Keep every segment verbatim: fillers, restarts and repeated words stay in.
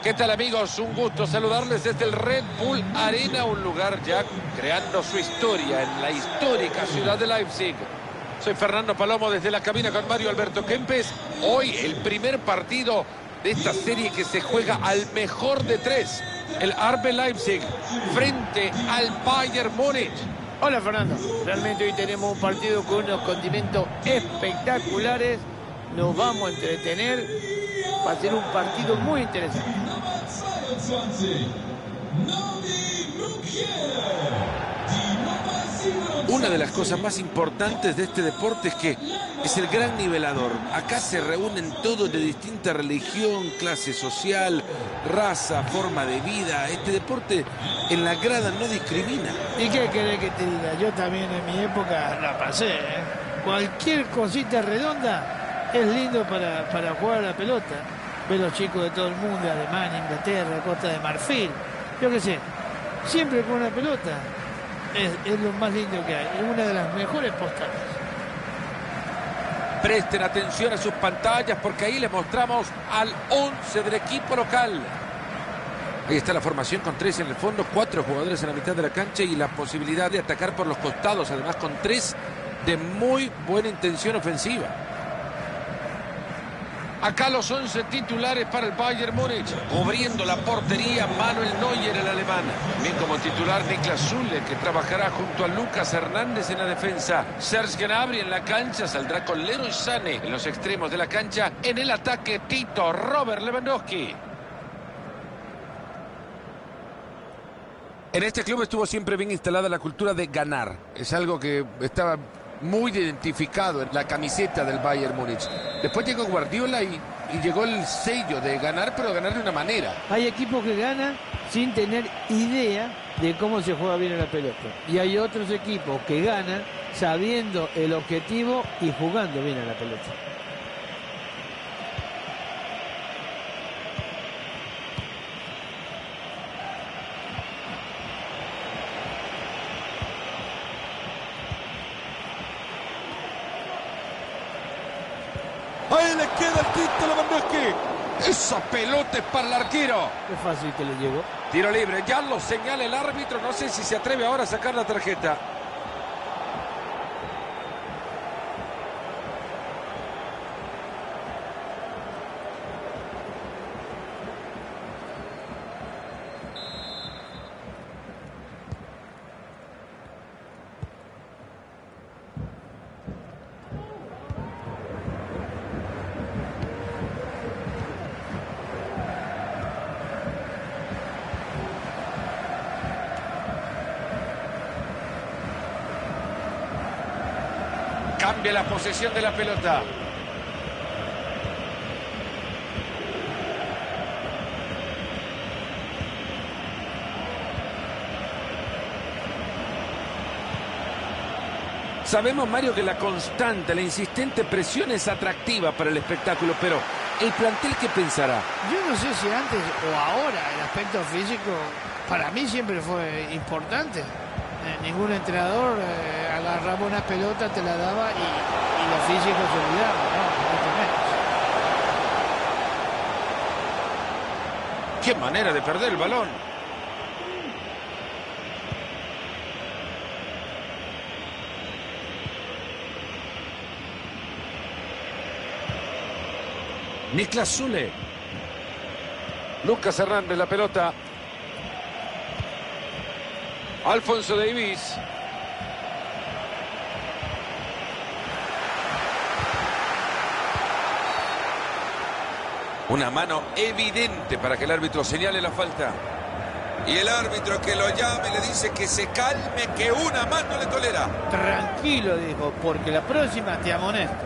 ¿Qué tal, amigos? Un gusto saludarles desde el Red Bull Arena, un lugar ya creando su historia en la histórica ciudad de Leipzig. Soy Fernando Palomo desde la cabina con Mario Alberto Kempes. Hoy el primer partido de esta serie que se juega al mejor de tres. El R B Leipzig frente al Bayern Múnich. Hola, Fernando. Realmente hoy tenemos un partido con unos condimentos espectaculares. Nos vamos a entretener. Va a ser un partido muy interesante. Una de las cosas más importantes de este deporte es que es el gran nivelador. Acá se reúnen todos de distinta religión, clase social, raza, forma de vida. Este deporte en la grada no discrimina. ¿Y qué querés que te diga? Yo también en mi época la pasé, ¿eh? Cualquier cosita redonda es lindo para, para jugar a la pelota. Ver los chicos de todo el mundo, Alemania, Inglaterra, Costa de Marfil, yo qué sé, siempre con una pelota. Es, es lo más lindo que hay, es una de las mejores postales. Presten atención a sus pantallas porque ahí les mostramos al once del equipo local. Ahí está la formación con tres en el fondo, cuatro jugadores en la mitad de la cancha y la posibilidad de atacar por los costados, además con tres de muy buena intención ofensiva. Acá los once titulares para el Bayern Múnich. Cubriendo la portería, Manuel Neuer, el alemán. También como titular Niklas Süle, que trabajará junto a Lucas Hernández en la defensa. Serge Gnabry en la cancha, saldrá con Leroy Sané en los extremos de la cancha. En el ataque, Tito, Robert Lewandowski. En este club estuvo siempre bien instalada la cultura de ganar. Es algo que estaba muy identificado en la camiseta del Bayern Múnich. Después llegó Guardiola y, y llegó el sello de ganar, pero ganar de una manera. Hay equipos que ganan sin tener idea de cómo se juega bien a la pelota. Y hay otros equipos que ganan sabiendo el objetivo y jugando bien a la pelota. Ahí le queda el Tito Lewandowski. Esa pelota es para el arquero. Qué fácil que le llegó. Tiro libre, ya lo señala el árbitro. No sé si se atreve ahora a sacar la tarjeta. Cambia la posesión de la pelota. Sabemos, Mario, que la constante, la insistente presión es atractiva para el espectáculo, pero ¿el plantel qué pensará? Yo no sé si antes o ahora el aspecto físico para mí siempre fue importante. Eh, ningún entrenador eh, agarraba una pelota, te la daba y, y los físicos se olvidaban, no, mucho menos. ¡Qué manera de perder el balón! Niklas Süle. Lucas Hernández, la pelota. Alphonso Davies. Una mano evidente para que el árbitro señale la falta. Y el árbitro que lo llame le dice que se calme, que una mano le tolera. Tranquilo, dijo, porque la próxima te amonesto.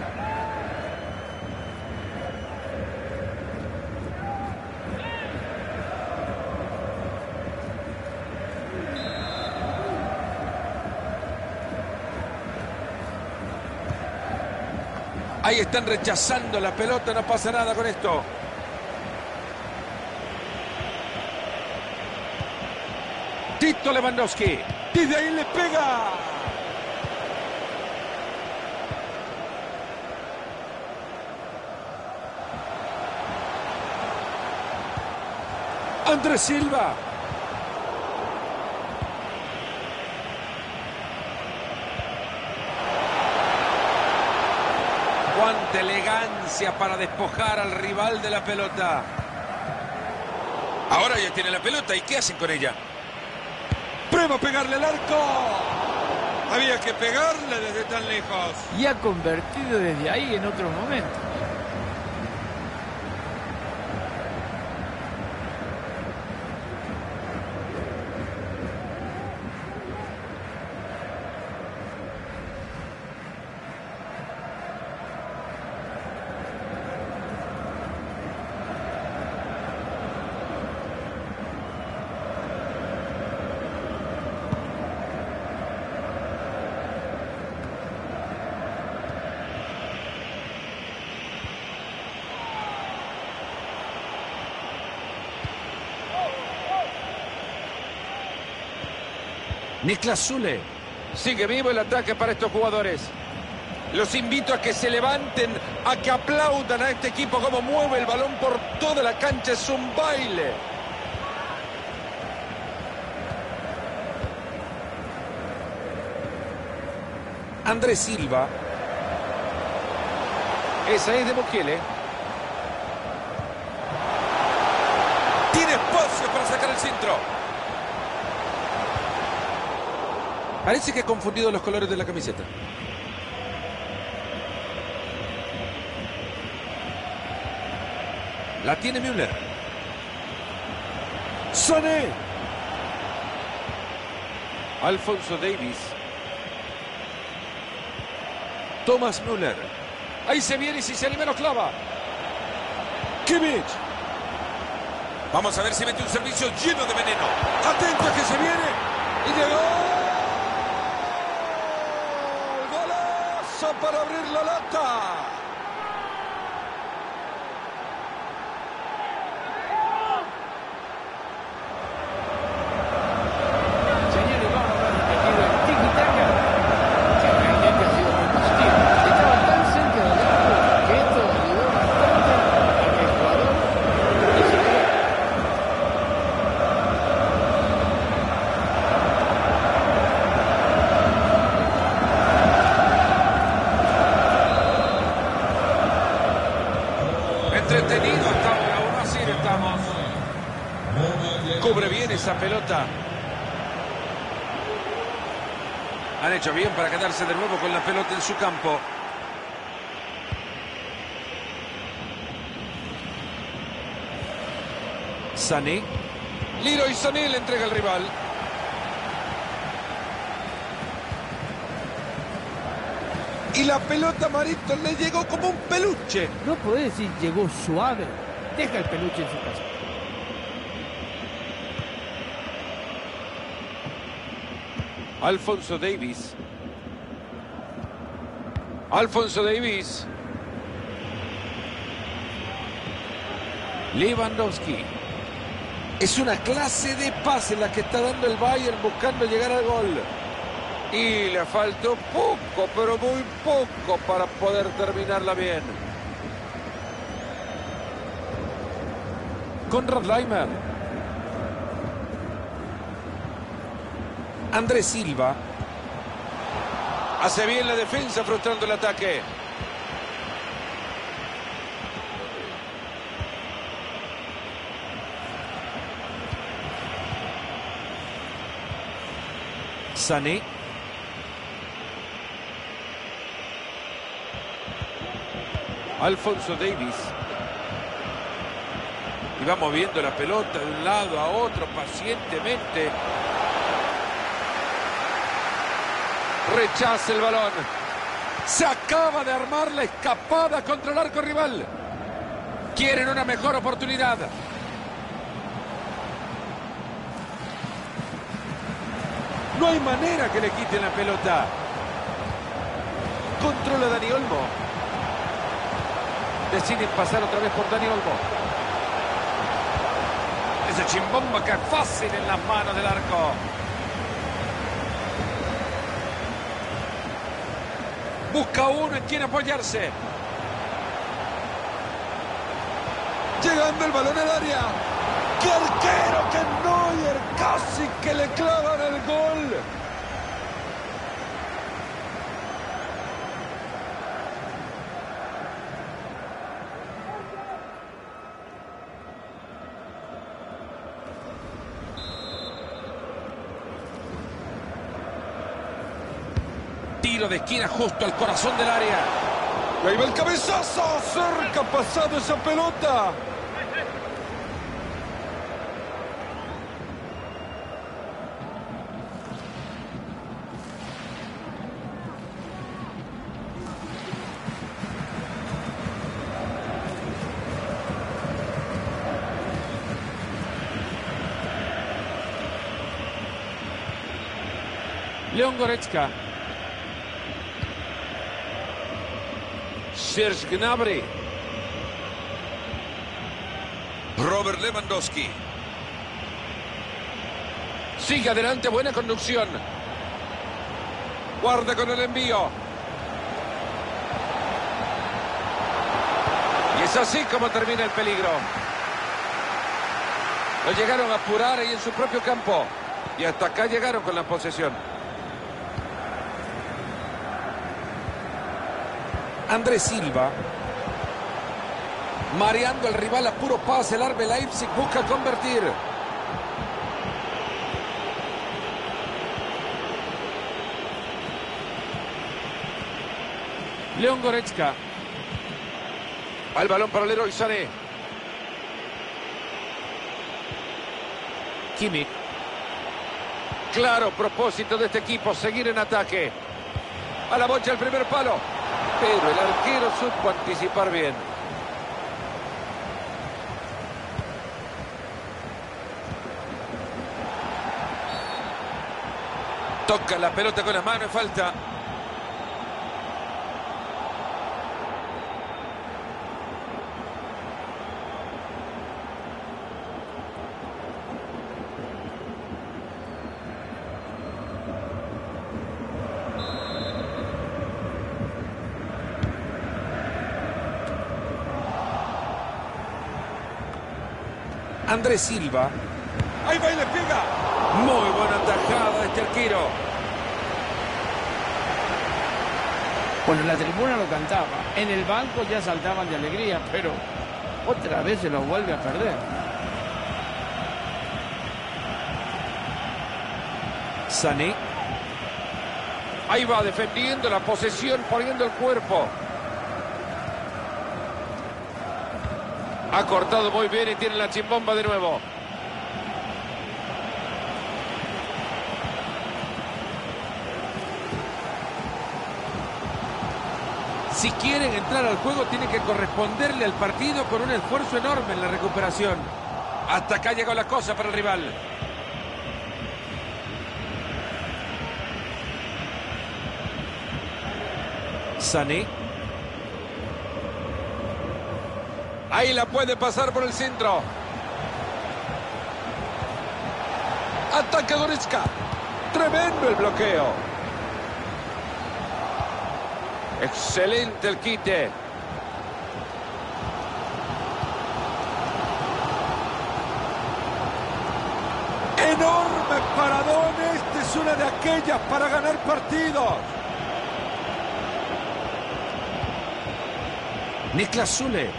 Ahí están rechazando la pelota, no pasa nada con esto. Tito Lewandowski. Desde ahí le pega. Andrés Silva. Cuánta elegancia para despojar al rival de la pelota. Ahora ya tiene la pelota. ¿Y qué hacen con ella? Prueba a pegarle al arco. Había que pegarle desde tan lejos. Y ha convertido desde ahí en otros momentos. Niklas Süle. Sigue vivo el ataque para estos jugadores. Los invito a que se levanten, a que aplaudan a este equipo como mueve el balón por toda la cancha. Es un baile. Andrés Silva. Esa es de Mukiele. Tiene espacio para sacar el centro. Parece que ha confundido los colores de la camiseta. La tiene Müller. Sané. Alphonso Davies. Thomas Müller. Ahí se viene y si se anima lo clava. Kimmich. Vamos a ver si mete un servicio lleno de veneno. Atento a que se viene. Y llegó. Para abrir la lata. Señores, vamos a ver repetido el tiki-taka, que realmente ha sido muy positivo. Estaba tan cerca del arco que esto ayudó bastante a que el jugador decidiera. Entretenido estamos, aún así estamos. Cubre bien esa pelota. Han hecho bien para quedarse de nuevo con la pelota en su campo. Sané. Leroy Sané le entrega al rival. Y la pelota Marito le llegó como un peluche. No podés decir llegó suave. Deja el peluche en su casa. Alphonso Davies. Alphonso Davies. Lewandowski. Es una clase de pase la que está dando el Bayern buscando llegar al gol. Y le faltó poco, pero muy poco para poder terminarla bien. Konrad Laimer. Andrés Silva. Hace bien la defensa frustrando el ataque. Sané. Alphonso Davies. Y va moviendo la pelota de un lado a otro pacientemente. Rechaza el balón. Se acaba de armar la escapada contra el arco rival. Quieren una mejor oportunidad. No hay manera que le quiten la pelota. Controla Dani Olmo. Deciden pasar otra vez por Dani Olmo. Ese chimbomba que es fácil en las manos del arco. Busca uno en quien apoyarse. Llegando el balón al área. ¡Qué arquero! ¡Que Neuer! ¡Casi que le clavan el gol! Tiro de esquina justo al corazón del área. Y ahí va el cabezazo. Cerca ha pasado esa pelota. Leon Goretzka. Serge Gnabry. Robert Lewandowski. Sigue adelante, buena conducción. Guarda con el envío. Y es así como termina el peligro. Lo llegaron a apurar ahí en su propio campo. Y hasta acá llegaron con la posesión. Andrés Silva. Mareando al rival a puro pase. El R B Leipzig busca convertir. Leon Goretzka. Al balón para Leroy Sané. Kimmich. Claro propósito de este equipo, seguir en ataque. A la bocha el primer palo. Pero el arquero supo anticipar bien. Toca la pelota con la mano y falta. Andrés Silva. Ahí va y le pega. Muy buena tajada de este arquero. Bueno, la tribuna lo cantaba. En el banco ya saltaban de alegría, pero otra vez se lo vuelve a perder. Sané. Ahí va defendiendo la posesión, poniendo el cuerpo. Ha cortado muy bien y tiene la chimbomba de nuevo. Si quieren entrar al juego, tienen que corresponderle al partido con un esfuerzo enorme en la recuperación. Hasta acá llegó la cosa para el rival. Sané. Ahí la puede pasar por el centro. Ataca Goretzka. Tremendo el bloqueo. Excelente el quite. Enorme paradón. Este es una de aquellas para ganar partidos. Niklas Süle.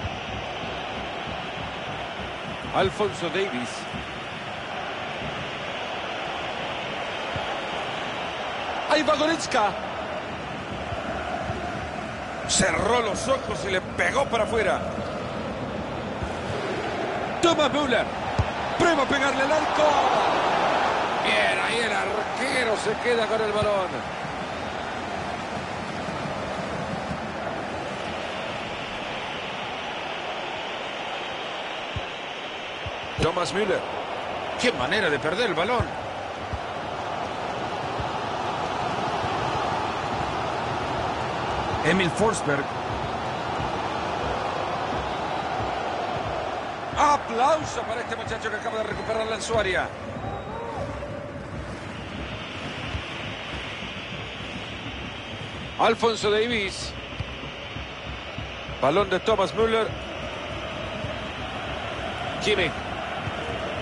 Alphonso Davies. Ahí va Goretzka. Cerró los ojos y le pegó para afuera. Thomas Müller. Prueba a pegarle al arco. Bien, ahí el arquero se queda con el balón. Thomas Müller. Qué manera de perder el balón. Emil Forsberg. Aplauso para este muchacho que acaba de recuperarla en su área. Alphonso Davies. Balón de Thomas Müller. Kimmich.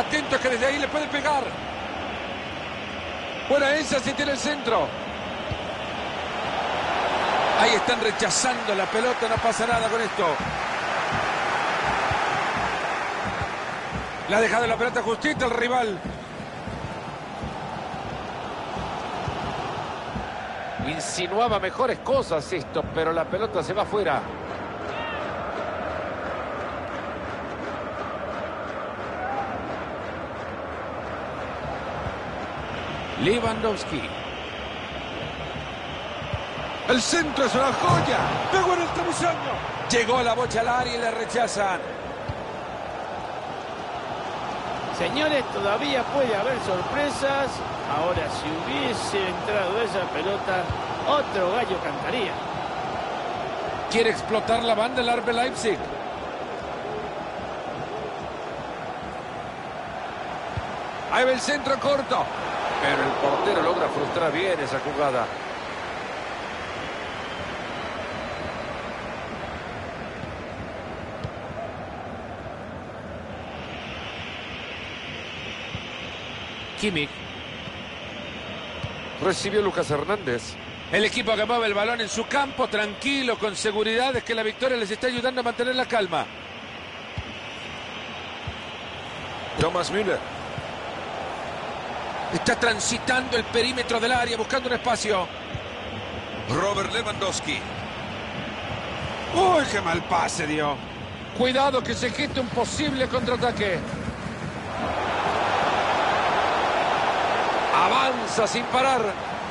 Atento que desde ahí le puede pegar. Buena esa, si tiene el centro. Ahí están rechazando la pelota, no pasa nada con esto. Le ha dejado la pelota justita al rival. Insinuaba mejores cosas esto, pero la pelota se va afuera. Lewandowski. El centro es una joya. Pegó en el travesaño. Llegó a la bocha al área y le rechazan. Señores, todavía puede haber sorpresas. Ahora, si hubiese entrado esa pelota, otro gallo cantaría. Quiere explotar la banda el R B Leipzig. Ahí va el centro corto. Pero el portero logra frustrar bien esa jugada. Kimmich. Recibió Lucas Hernández. El equipo que mueve el balón en su campo, tranquilo, con seguridad, es que la victoria les está ayudando a mantener la calma. Thomas Müller. Está transitando el perímetro del área, buscando un espacio. Robert Lewandowski. ¡Uy, qué mal pase dio! Cuidado que se geste un posible contraataque. Avanza sin parar.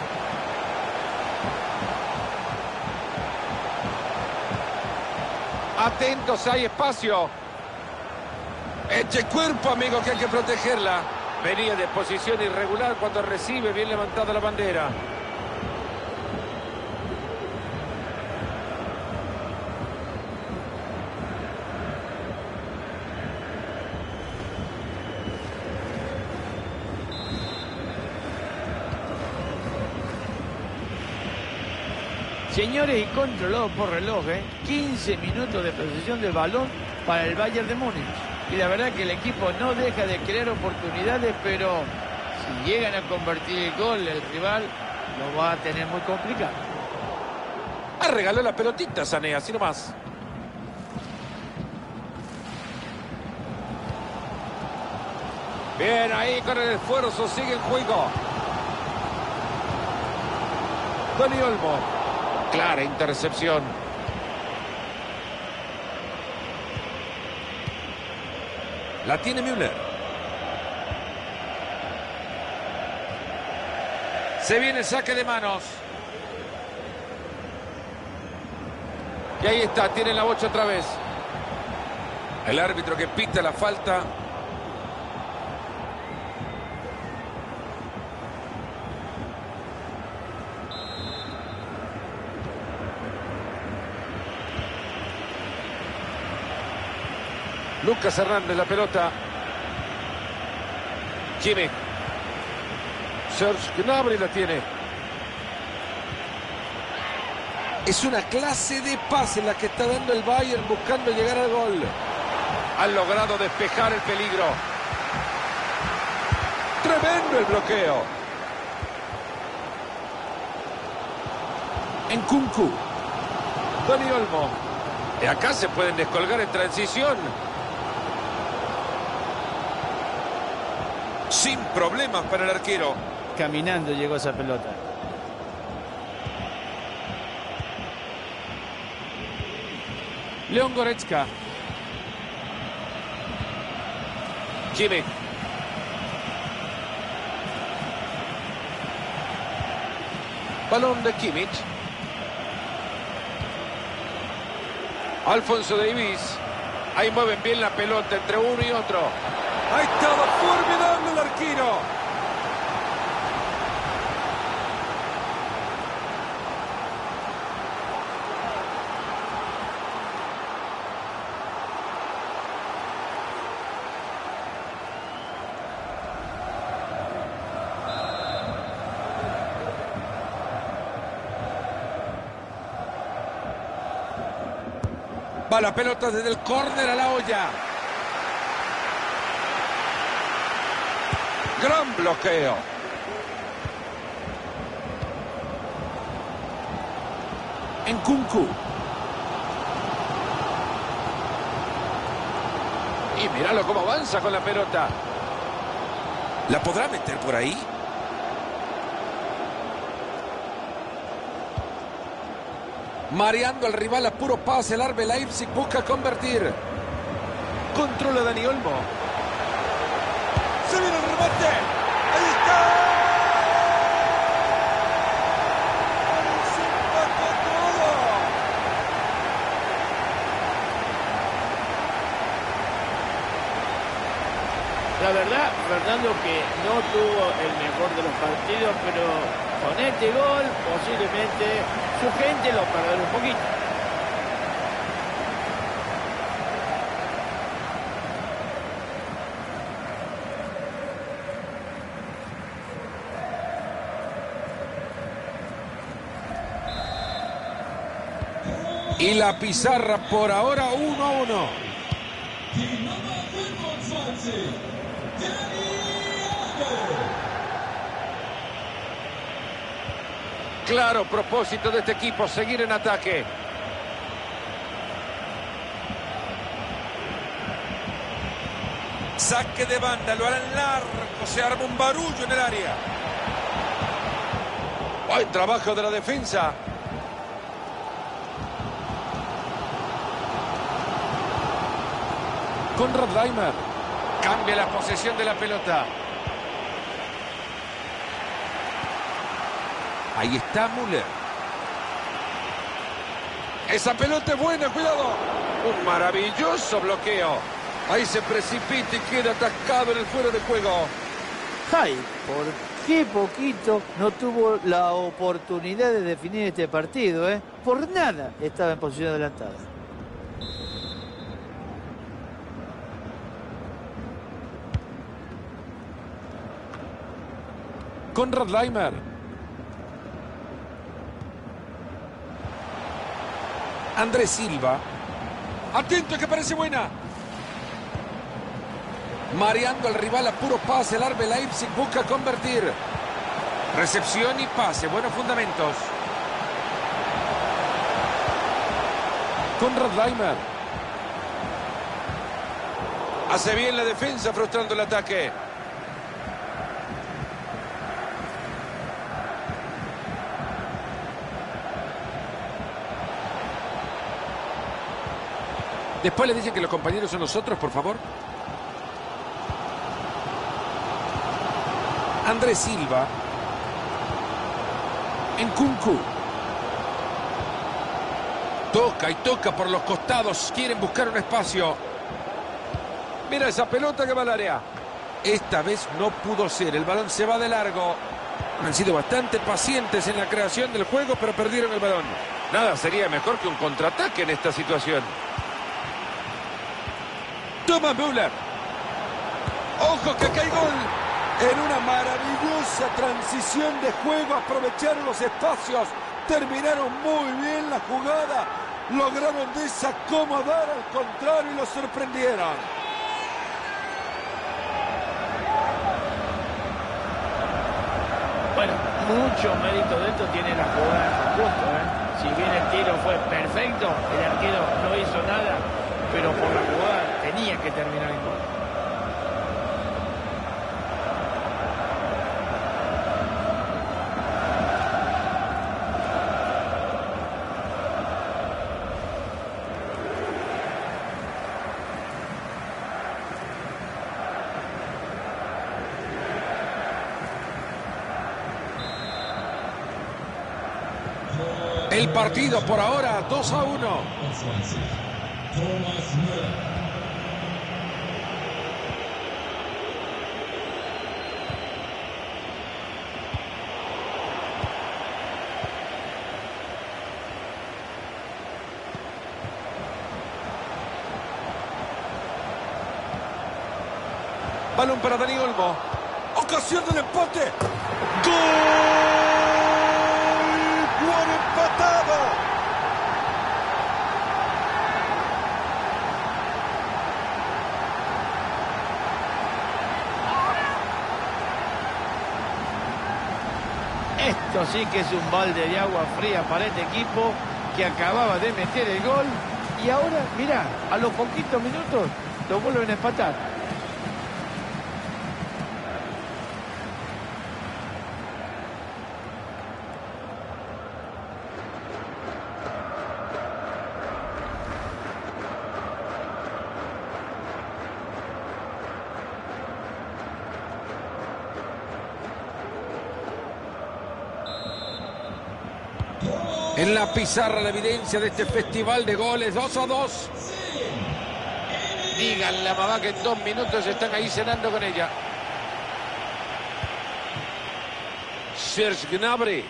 Atentos, hay espacio. Eche cuerpo, amigo, que hay que protegerla. Venía de posición irregular cuando recibe, bien levantada la bandera. Señores, y controlado por reloj, ¿eh? quince minutos de posesión del balón para el Bayern de Múnich. Y la verdad que el equipo no deja de crear oportunidades, pero si llegan a convertir el gol, el rival lo va a tener muy complicado. Ah, regaló la pelotita, Sané, así nomás. Bien, ahí con el esfuerzo, sigue en juego. Dani Olmo. Clara intercepción. La tiene Müller. Se viene el saque de manos. Y ahí está, tiene la bocha otra vez. El árbitro que pita la falta. Lucas Hernández, la pelota. Kimmich. Serge Gnabry la tiene. Es una clase de pase la que está dando el Bayern buscando llegar al gol. Han logrado despejar el peligro. Tremendo el bloqueo. Nkunku. Dani Olmo. De acá se pueden descolgar en transición. Sin problemas para el arquero. Caminando llegó esa pelota. León Goretzka. Kimmich. Balón de Kimmich. Alfonso Davies. Ahí mueven bien la pelota entre uno y otro. Ahí estaba formidable el arquero. Va la pelota desde el córner a la olla. Gran bloqueo. Nkunku. Y míralo cómo avanza con la pelota. ¿La podrá meter por ahí? Mareando al rival a puro pase, el R B Leipzig busca convertir. Controla Dani Olmo. Se viene el remate. Ahí está. Se empató todo. La verdad, Fernando, que no tuvo el mejor de los partidos, pero con este gol posiblemente su gente lo perderá un poquito. Y la pizarra por ahora uno a uno. Claro propósito de este equipo, seguir en ataque. Saque de banda, lo harán largo, se arma un barullo en el área. Buen trabajo de la defensa. Konrad Laimer cambia la posesión de la pelota. Ahí está Müller. Esa pelota es buena, cuidado. Un maravilloso bloqueo. Ahí se precipita y queda atascado en el fuera de juego. Ay, por qué poquito no tuvo la oportunidad de definir este partido, ¿eh? Por nada estaba en posición adelantada. Konrad Laimer. Andrés Silva. Atento que parece buena. Mareando al rival a puro pase. El R B Leipzig busca convertir. Recepción y pase. Buenos fundamentos. Konrad Laimer. Hace bien la defensa frustrando el ataque. Después le dicen que los compañeros son nosotros, por favor. Andrés Silva. Nkunku. Toca y toca por los costados. Quieren buscar un espacio. Mira esa pelota que va al área. Esta vez no pudo ser. El balón se va de largo. Han sido bastante pacientes en la creación del juego, pero perdieron el balón. Nada sería mejor que un contraataque en esta situación. Toma Müller. Ojo que acá hay gol. En una maravillosa transición de juego aprovecharon los espacios. Terminaron muy bien la jugada. Lograron desacomodar al contrario y lo sorprendieron. Bueno, mucho mérito de esto tiene la jugada en conjunto, ¿eh? Si bien el tiro fue perfecto, el arquero no hizo nada, pero por la jugada tenía que terminar en gol. El partido por ahora dos a uno. Balón para Dani Olmo. Ocasión del empate. ¡Gol! ¡Gol empatado! Esto sí que es un balde de agua fría para este equipo que acababa de meter el gol. Y ahora, mirá, a los poquitos minutos lo vuelven a empatar. En la pizarra la evidencia de este festival de goles, dos a dos. Díganle a mamá que en dos minutos están ahí cenando con ella. Serge Gnabry.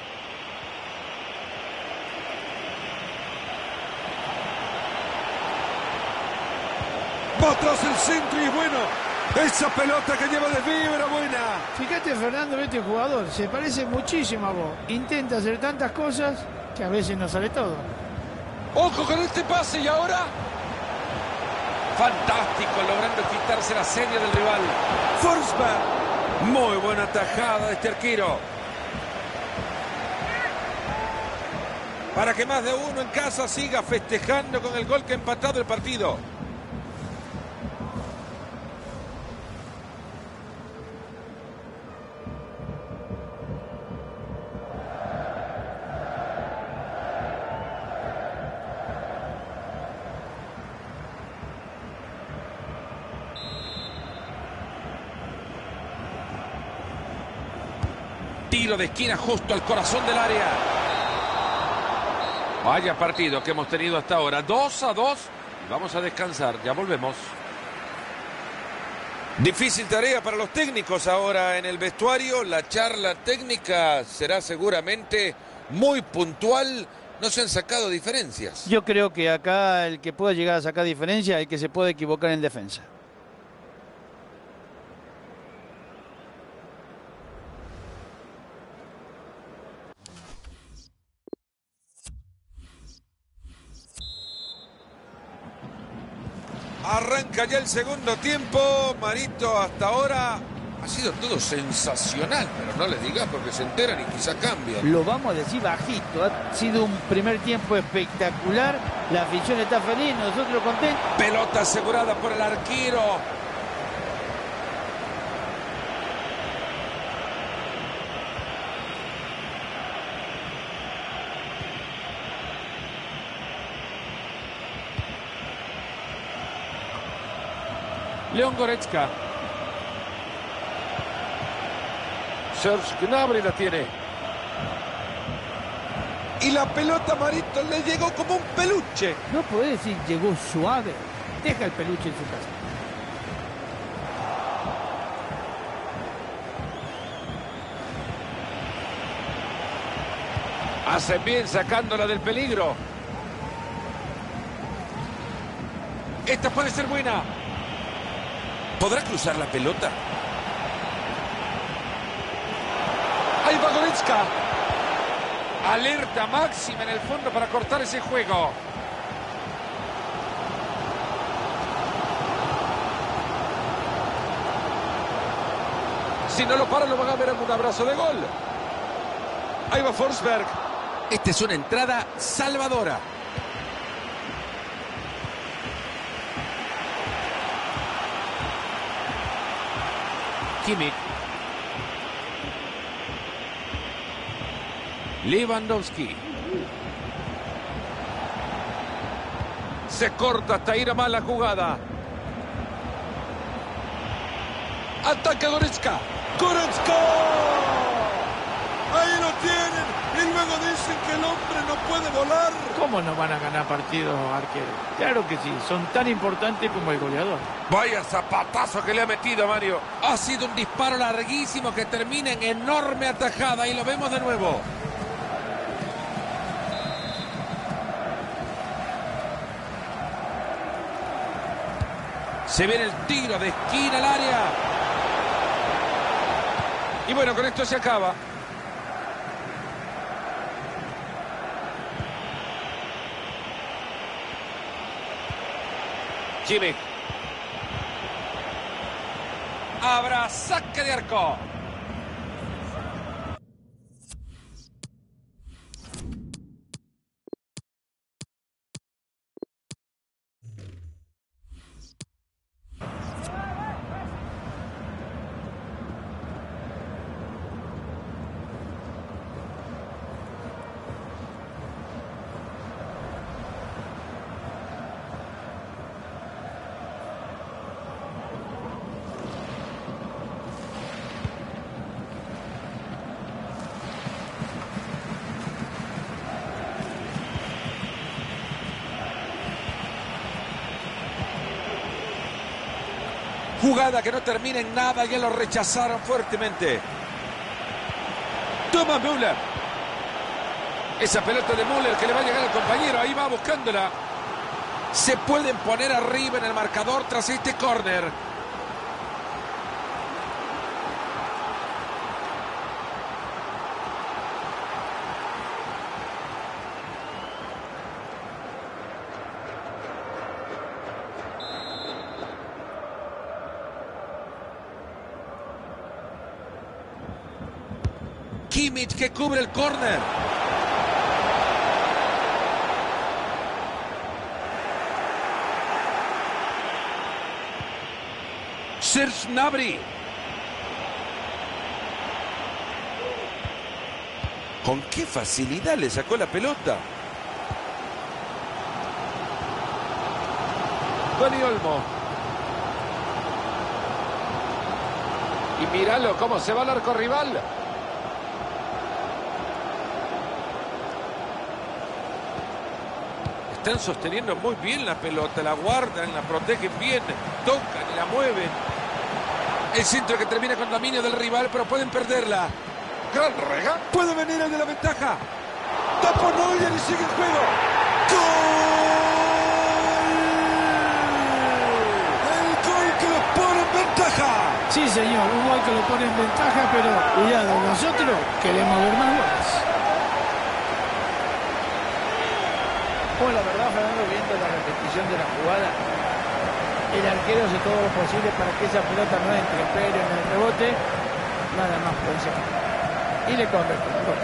Va atrás el centro y es bueno. Esa pelota que lleva de vibra buena. Fíjate, Fernando, este jugador se parece muchísimo a vos. Intenta hacer tantas cosas que a veces no sale todo. Ojo con este pase y ahora. Fantástico, logrando quitarse la serie del rival. Forsberg. Muy buena tajada de este arquero. Para que más de uno en casa siga festejando con el gol que ha empatado el partido. Tiro de esquina justo al corazón del área. Vaya partido que hemos tenido hasta ahora. dos a dos. Vamos a descansar. Ya volvemos. Difícil tarea para los técnicos ahora en el vestuario. La charla técnica será seguramente muy puntual. No se han sacado diferencias. Yo creo que acá el que pueda llegar a sacar diferencia es el que se puede equivocar en defensa. Arranca ya el segundo tiempo. Marito, hasta ahora ha sido todo sensacional, pero no les digas porque se enteran y quizá cambian. Lo vamos a decir bajito. Ha sido un primer tiempo espectacular. La afición está feliz, nosotros contentos. Pelota asegurada por el arquero. León Goretzka. Serge Gnabry la tiene. Y la pelota, Marito, le llegó como un peluche. No puede decir llegó suave. Deja el peluche en su casa. Hacen bien sacándola del peligro. Esta puede ser buena. ¿Podrá cruzar la pelota? Ahí va Goretzka. Alerta máxima en el fondo para cortar ese juego. Si no lo para, lo van a ver en un abrazo de gol. Ahí va Forsberg. Esta es una entrada salvadora. Kimmich. Lewandowski. Se corta hasta ir a mal la jugada. Ataca Goretzka. ¡Goretzka! Ahí lo tienen. Y luego dicen que el hombre no puede volar. ¿Cómo no van a ganar partidos, arquero? Claro que sí, son tan importantes como el goleador. Vaya zapatazo que le ha metido, Mario. Ha sido un disparo larguísimo que termina en enorme atajada y lo vemos de nuevo. Se viene el tiro de esquina al área. Y bueno, con esto se acaba. Kimmich. Habrá saque de arco. Jugada que no termina en nada, ya lo rechazaron fuertemente. Thomas Müller. Esa pelota de Müller que le va a llegar al compañero, ahí va buscándola. Se pueden poner arriba en el marcador tras este córner. Kimmich que cubre el córner. Serge Gnabry. Con qué facilidad le sacó la pelota. Dani Olmo. Y míralo cómo se va al arco rival. Están sosteniendo muy bien la pelota, la guardan, la protegen bien, tocan y la mueven. El centro que termina con dominio del rival, pero pueden perderla. Gran rega. Puede venir el de la ventaja. Tapa Neuer y sigue el juego. ¡Gol! El gol que los pone en ventaja. Sí, señor, un gol que lo pone en ventaja, pero cuidado, nosotros queremos ver más goles. Pues la verdad, Fernando, viendo la repetición de la jugada, el arquero hace todo lo posible para que esa pelota no entre, pero en el rebote nada más puede ser. Y le convierte en gol.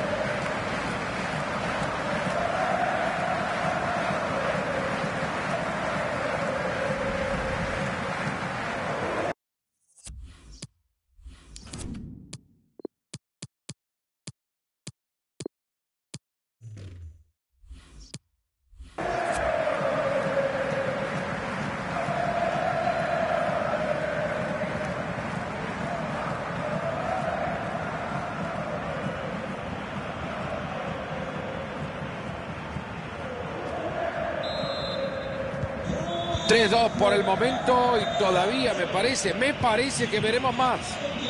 tres dos por el momento y todavía me parece, me parece que veremos más.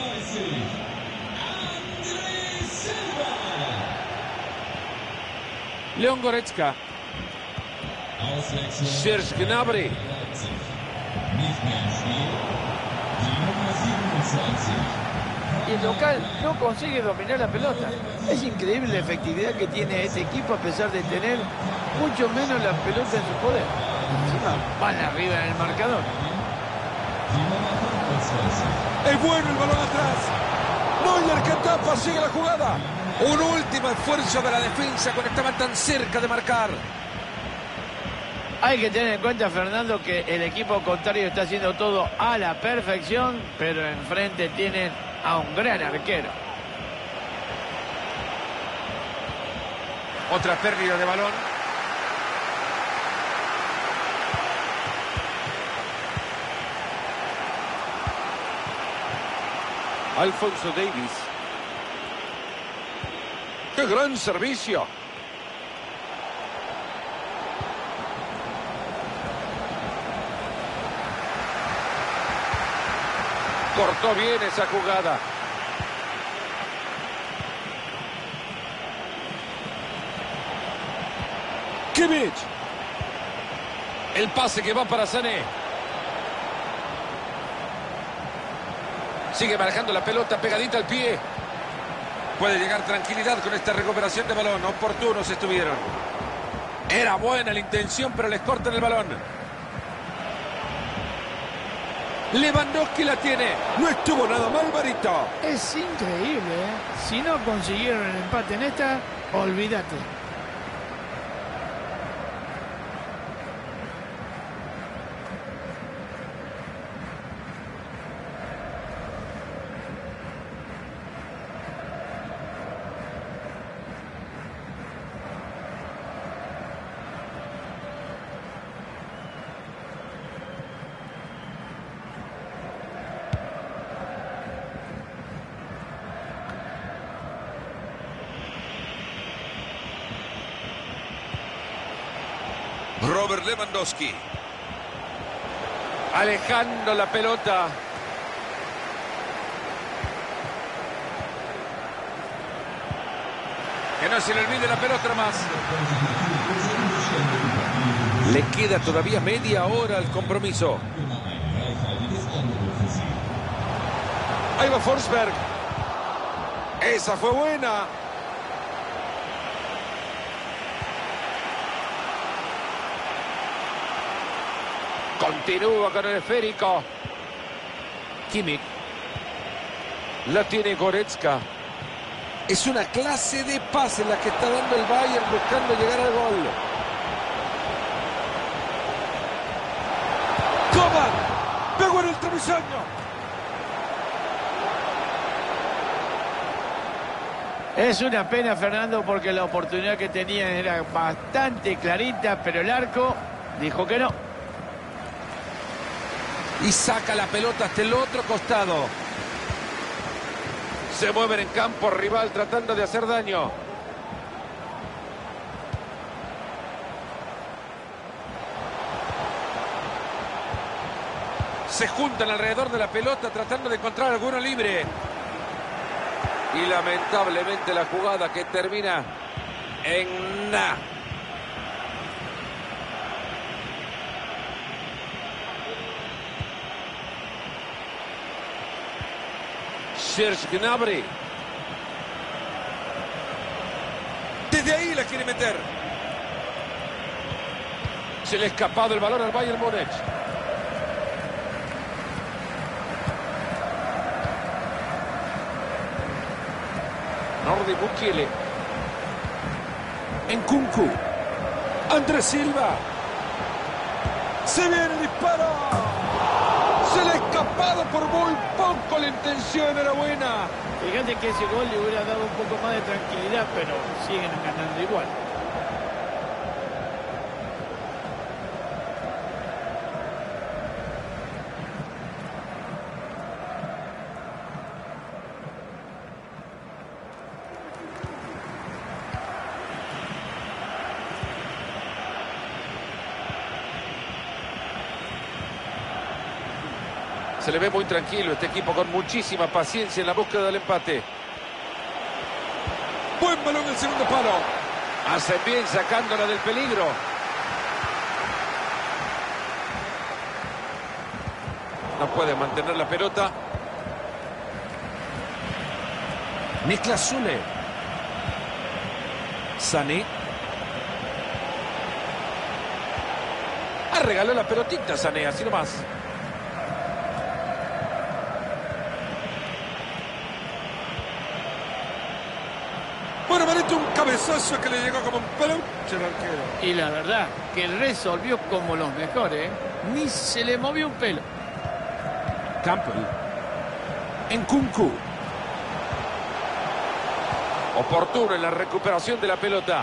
Leon Goretzka. Serge Gnabry. Y el local no consigue dominar la pelota. Es increíble la efectividad que tiene este equipo a pesar de tener mucho menos la pelota en su poder. Encima van arriba en el marcador. Es bueno el balón atrás. Neuer que tapa, sigue la jugada. Un último esfuerzo de la defensa cuando estaban tan cerca de marcar. Hay que tener en cuenta, Fernando, que el equipo contrario está haciendo todo a la perfección, pero enfrente tienen a un gran arquero. Otra pérdida de balón. Alfonso Davies. ¡Qué gran servicio! Cortó bien esa jugada. Kimmich. El pase que va para Sané. Sigue manejando la pelota pegadita al pie. Puede llegar tranquilidad con esta recuperación de balón. Oportunos estuvieron. Era buena la intención, pero les cortan el balón. Lewandowski la tiene. No estuvo nada mal, Barito. Es increíble, ¿eh? Si no consiguieron el empate en esta, olvídate. Robert Lewandowski. Alejando la pelota. Que no se le olvide la pelota más. Le queda todavía media hora al compromiso. Ahí va Forsberg. Esa fue buena. Continúa con el esférico. Kimmich. La tiene Goretzka. Es una clase de pase la que está dando el Bayern buscando llegar al gol. Coman. Pegó en el travesaño. Es una pena, Fernando, porque la oportunidad que tenía era bastante clarita, pero el arco dijo que no. Y saca la pelota hasta el otro costado. Se mueven en campo rival tratando de hacer daño. Se juntan alrededor de la pelota tratando de encontrar alguno libre. Y lamentablemente la jugada que termina en nada. Serge Gnabry. Desde ahí la quiere meter. Se le ha escapado el balón al Bayern Múnich. Nordi Mukiele. Nkunku. Andrés Silva. Se viene el disparo. Se le ha escapado por muy poco, la intención era buena. Fíjate que ese gol le hubiera dado un poco más de tranquilidad, pero siguen ganando igual. Se le ve muy tranquilo este equipo, con muchísima paciencia en la búsqueda del empate. Buen balón en el segundo palo. Hace bien sacándola del peligro. No puede mantener la pelota. Niklas Süle. Sané. Ah, regaló la pelotita Sané, así nomás. Bueno, Marito, un cabezazo que le llegó como un peluche al arquero. Y la verdad, que resolvió como los mejores, ¿eh? Ni se le movió un pelo. Campbell. Nkunku. Oportuno en la recuperación de la pelota.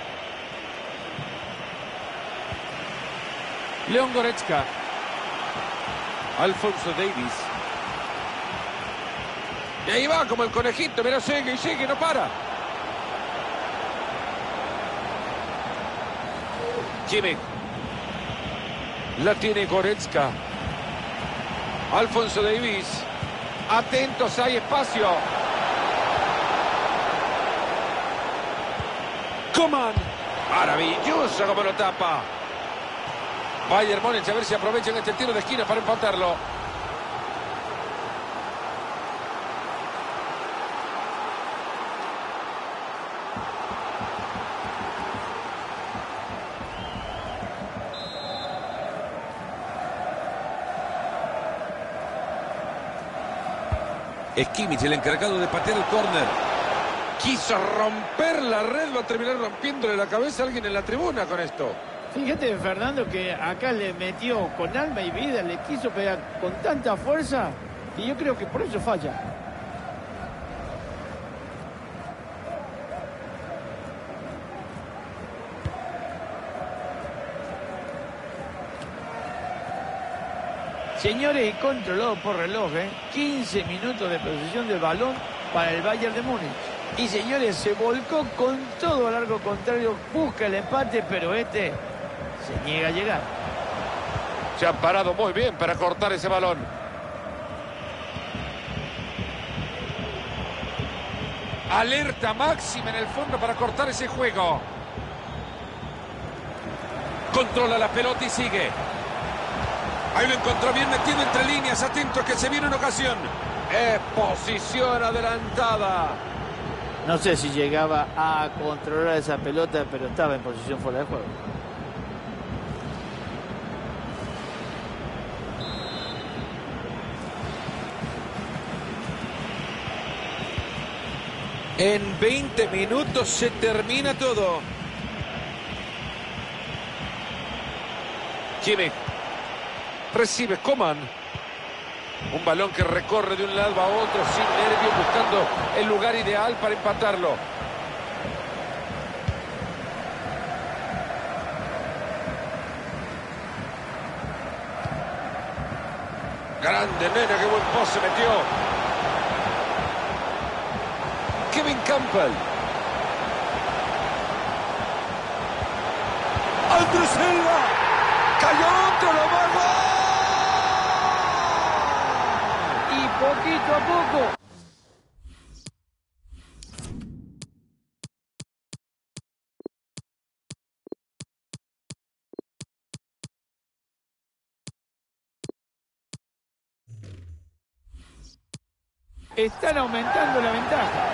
Leon Goretzka. Alphonso Davies. Y ahí va como el conejito, mira, sigue y sigue, no para. Kimmich. La tiene Goretzka. Alphonso Davies. Atentos, hay espacio. Coman. Maravilloso como lo tapa. Bayern Múnich a ver si aprovechan este tiro de esquina para empatarlo. Es Kimmich el encargado de patear el córner. Quiso romper la red, va a terminar rompiéndole la cabeza a alguien en la tribuna con esto. Fíjate, Fernando, que acá le metió con alma y vida, le quiso pegar con tanta fuerza, y yo creo que por eso falla. Señores, y controlado por reloj, ¿eh? quince minutos de posesión del balón para el Bayern de Múnich. Y señores, se volcó con todo al largo contrario, busca el empate, pero este se niega a llegar. Se han parado muy bien para cortar ese balón. Alerta máxima en el fondo para cortar ese juego. Controla la pelota y sigue. Ahí lo encontró bien metido entre líneas. Atento que se viene una ocasión. Es posición adelantada. No sé si llegaba a controlar esa pelota, pero estaba en posición fuera de juego. En veinte minutos se termina todo. Kimmich. Recibe Coman. Un balón que recorre de un lado a otro sin nervios, buscando el lugar ideal para empatarlo. Grande nena, qué buen poste metió. Kevin Campbell. Andrés Silva. Cayó otro, lo marcó. Y poquito a poco. Están aumentando la ventaja.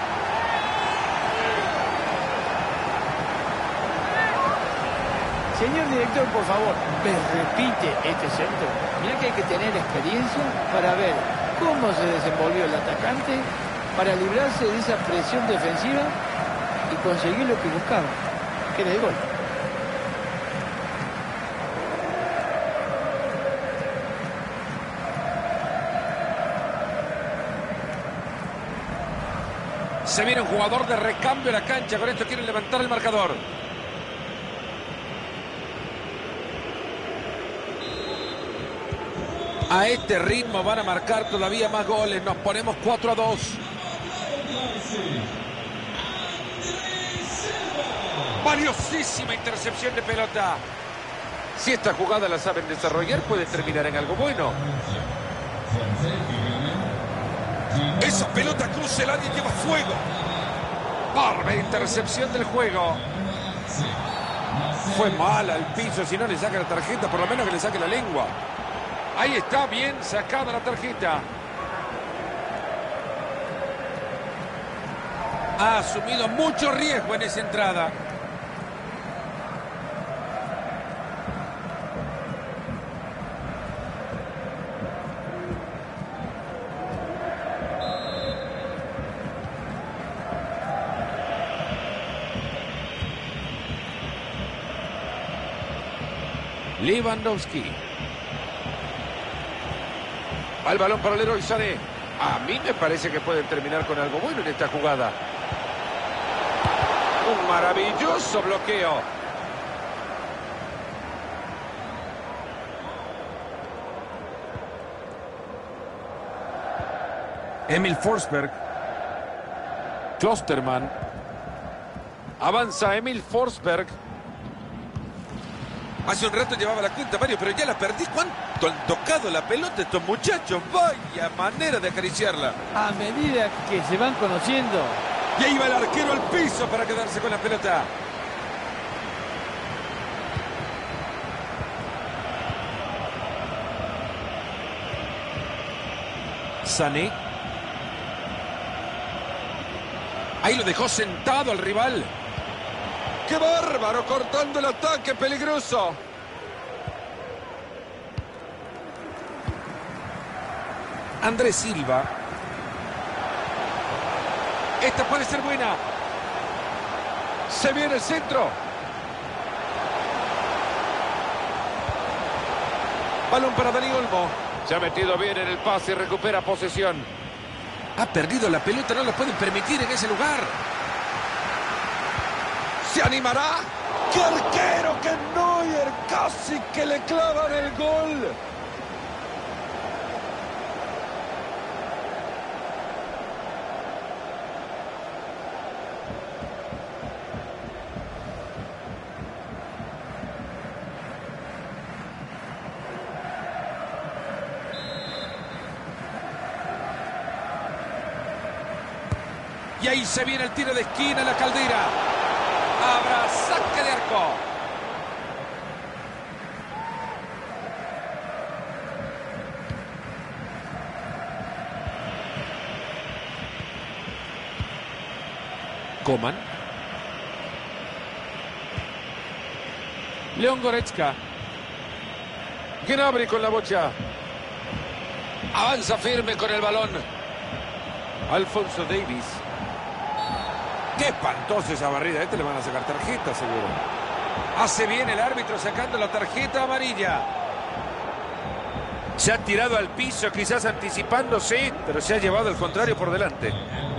Señor director, por favor, ¿me repite este centro? Mirá que hay que tener experiencia para ver cómo se desenvolvió el atacante para librarse de esa presión defensiva y conseguir lo que buscaba, que era el gol. Se viene un jugador de recambio a la cancha. Con esto quieren levantar el marcador. A este ritmo van a marcar todavía más goles. Nos ponemos cuatro a dos. Valiosísima intercepción de pelota. Si esta jugada la saben desarrollar, puede terminar en algo bueno. Esa pelota cruza el área y lleva fuego. Bárbara intercepción del juego. Fue mala al piso. Si no le saca la tarjeta, por lo menos que le saque la lengua. Ahí está, bien sacada la tarjeta. Ha asumido mucho riesgo en esa entrada. Lewandowski. Al balón para Leroy Sané. A mí me parece que pueden terminar con algo bueno en esta jugada. Un maravilloso bloqueo. Emil Forsberg. Klosterman. Avanza Emil Forsberg. Hace un rato llevaba la cuenta, Mario, pero ya la perdí. ¿Cuánto han tocado la pelota estos muchachos? Vaya manera de acariciarla. A medida que se van conociendo. Y ahí va el arquero al piso para quedarse con la pelota. Sané. Ahí lo dejó sentado al rival. ¡Qué bárbaro! Cortando el ataque, peligroso. Andrés Silva. Esta puede ser buena. Se viene el centro. Balón para Dani Olmo. Se ha metido bien en el pase y recupera posesión. Ha perdido la pelota, no lo pueden permitir en ese lugar. ¿Se animará? ¡Qué arquero! ¡Que Neuer! Casi que le clavan el gol. Y ahí se viene el tiro de esquina en la Caldera. Habrá saque de arco. Coman. León Goretzka. Gnabry con la bocha. Avanza firme con el balón. Alphonso Davies. Qué espantosa esa barrida. A este le van a sacar tarjeta, seguro. Hace bien el árbitro sacando la tarjeta amarilla. Se ha tirado al piso, quizás anticipándose, pero se ha llevado el contrario por delante.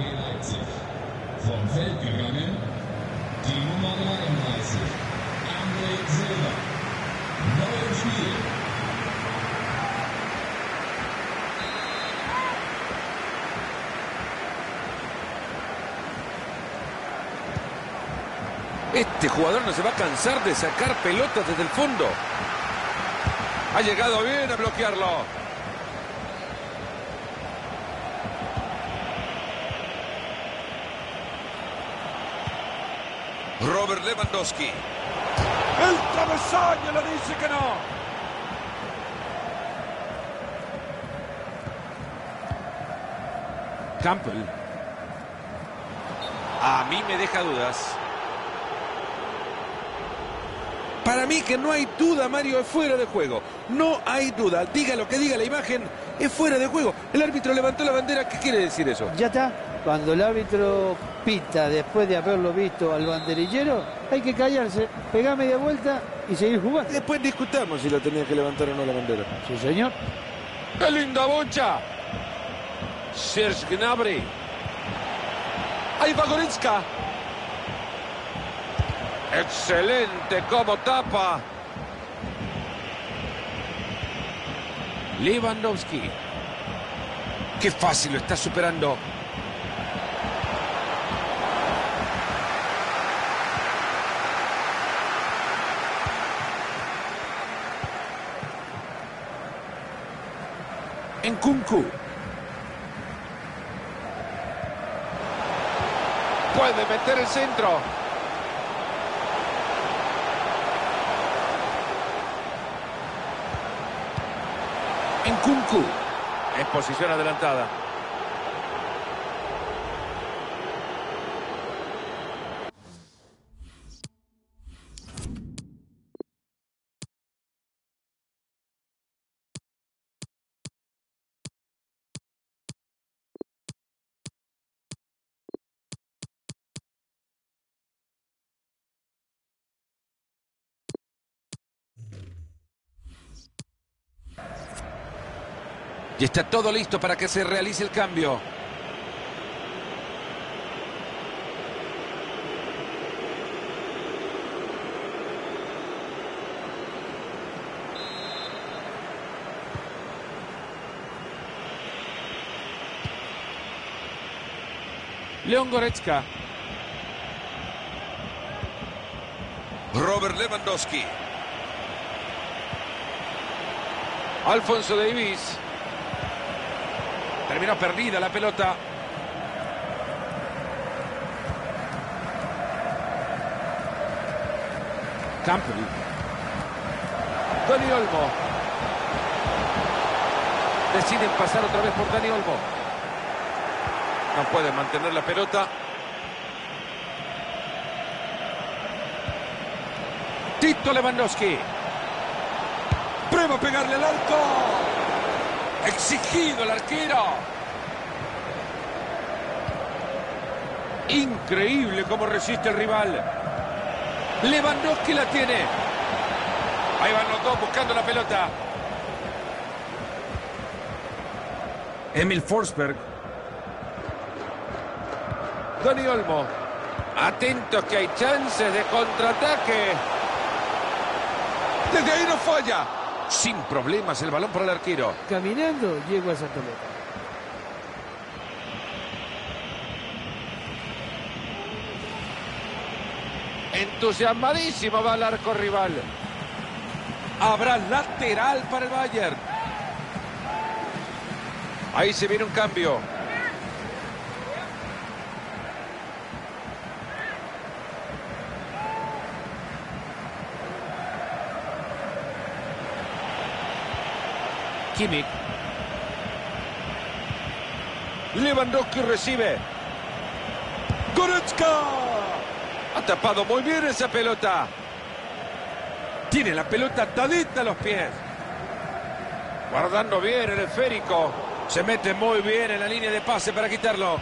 Este jugador no se va a cansar de sacar pelotas desde el fondo. Ha llegado bien a bloquearlo. Robert Lewandowski. El travesaño le dice que no. Campbell. A mí me deja dudas. Para mí que no hay duda, Mario, es fuera de juego. No hay duda. Diga lo que diga la imagen, es fuera de juego. El árbitro levantó la bandera. ¿Qué quiere decir eso? Ya está. Cuando el árbitro pita después de haberlo visto al banderillero, hay que callarse, pegar media vuelta y seguir jugando. Después discutamos si lo tenía que levantar o no la bandera. Sí, señor. ¡Qué linda bocha! Serge Gnabry. Ahí va Goretzka. Excelente como tapa. Lewandowski. Qué fácil lo está superando. Nkunku. Puede meter el centro. Nkunku. En posición adelantada. Y está todo listo para que se realice el cambio. León Goretzka. Robert Lewandowski. Alphonso Davies. Terminó perdida la pelota. Campbell. Dani Olmo. Deciden pasar otra vez por Dani Olmo. No puede mantener la pelota. Tito Lewandowski. Prueba a pegarle al arco. Exigido el arquero. Increíble cómo resiste el rival. Lewandowski la tiene. Ahí van los dos buscando la pelota. Emil Forsberg. Dani Olmo. Atentos que hay chances de contraataque. Desde ahí no falla. Sin problemas el balón para el arquero. Caminando llegó a esa pelota. Entusiasmadísimo va el arco rival. Habrá lateral para el Bayern. Ahí se viene un cambio. Kimmich. Lewandowski recibe. Goretzka. Ha tapado muy bien esa pelota. Tiene la pelota atadita a los pies. Guardando bien el esférico. Se mete muy bien en la línea de pase para quitarlo.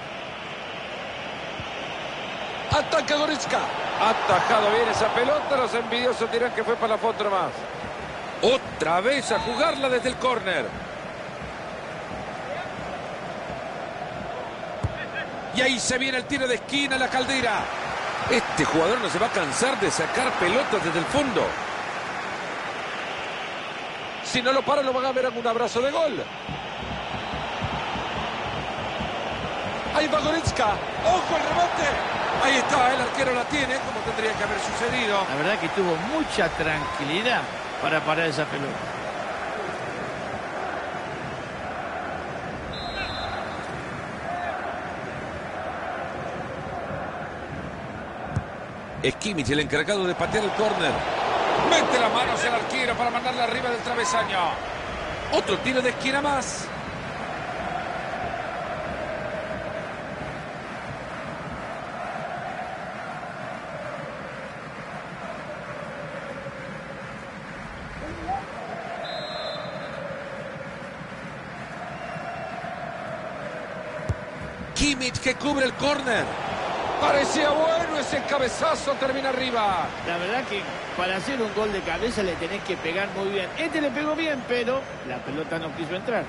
Ataca Goretzka. Ha atajado bien esa pelota. Los envidiosos dirán que fue para la foto más. Otra vez a jugarla desde el córner. Y ahí se viene el tiro de esquina, la Caldera. Este jugador no se va a cansar de sacar pelotas desde el fondo. Si no lo para, lo van a ver en un abrazo de gol. Ahí va Goretzka. ¡Ojo el remate! Ahí está, el arquero la tiene, como tendría que haber sucedido. La verdad que tuvo mucha tranquilidad para parar esa pelota. Es Kimmich el encargado de patear el córner. Mete las manos el arquero para mandarla arriba del travesaño. Otro tiro de esquina más. Kimmich que cubre el córner. Parecía bueno ese cabezazo, termina arriba. La verdad que para hacer un gol de cabeza le tenés que pegar muy bien. Este le pegó bien, pero la pelota no quiso entrar.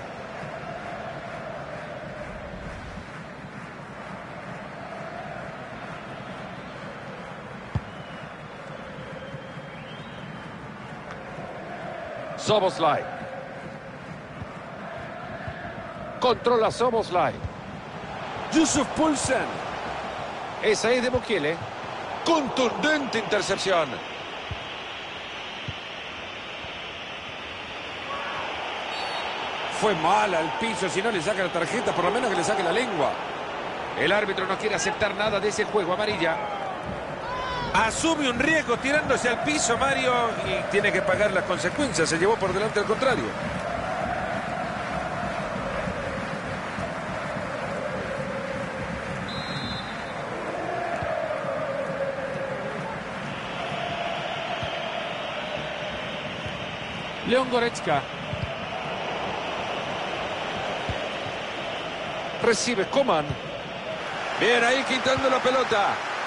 Szoboszlai. Controla Szoboszlai. Yusuf Poulsen. Esa es de Mukiele. Contundente intercepción. Fue mala al piso. Si no le saca la tarjeta, por lo menos que le saque la lengua. El árbitro no quiere aceptar nada de ese juego. Amarilla. Asume un riesgo tirándose al piso, Mario, y tiene que pagar las consecuencias. Se llevó por delante al contrario. Leon Goretzka. Recibe Coman. Bien ahí quitando la pelota.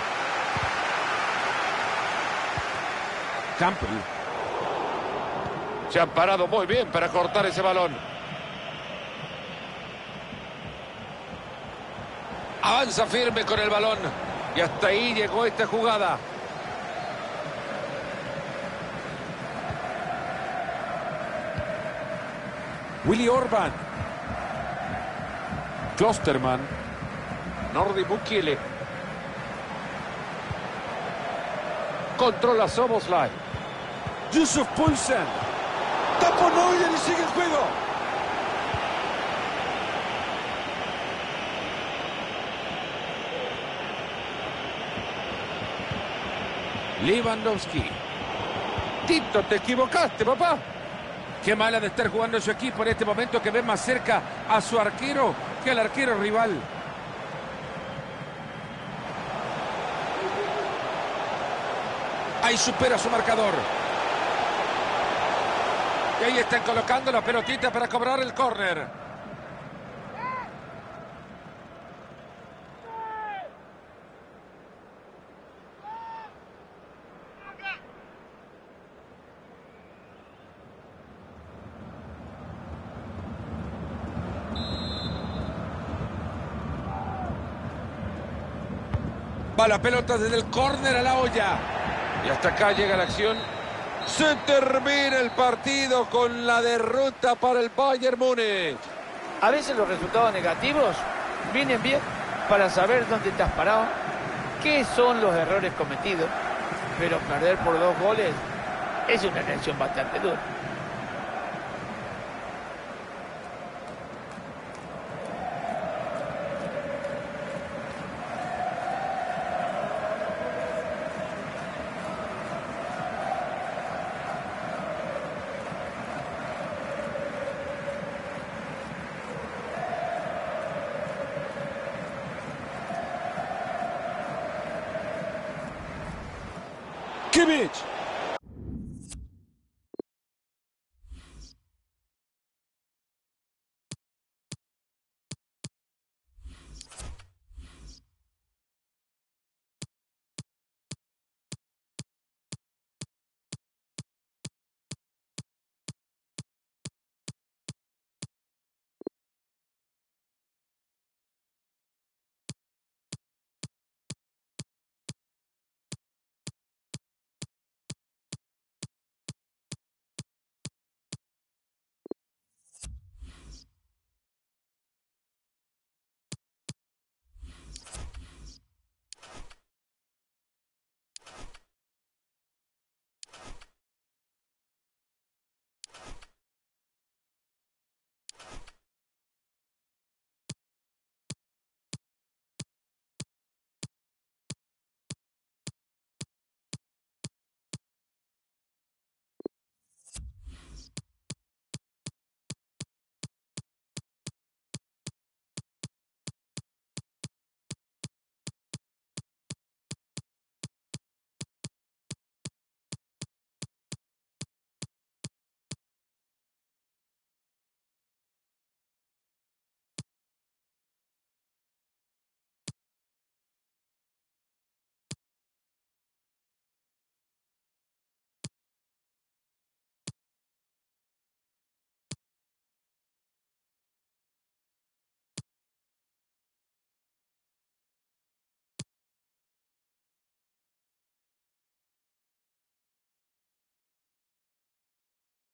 Campbell. Se han parado muy bien para cortar ese balón. Avanza firme con el balón. Y hasta ahí llegó esta jugada. Willy Orban. Klosterman. Nordi Mukiele. Controla Szoboszlai. Yusuf Poulsen. Tapó Neuer y sigue el juego. Lewandowski. Tito, te equivocaste, papá. Qué mala de estar jugando en su equipo en este momento, que ve más cerca a su arquero que al arquero rival. Ahí supera su marcador. Y ahí están colocando la pelotita para cobrar el córner. Va la pelota desde el córner a la olla. Y hasta acá llega la acción. Se termina el partido con la derrota para el Bayern Múnich. A veces los resultados negativos vienen bien para saber dónde estás parado, qué son los errores cometidos, pero perder por dos goles es una elección bastante dura. Kimmich.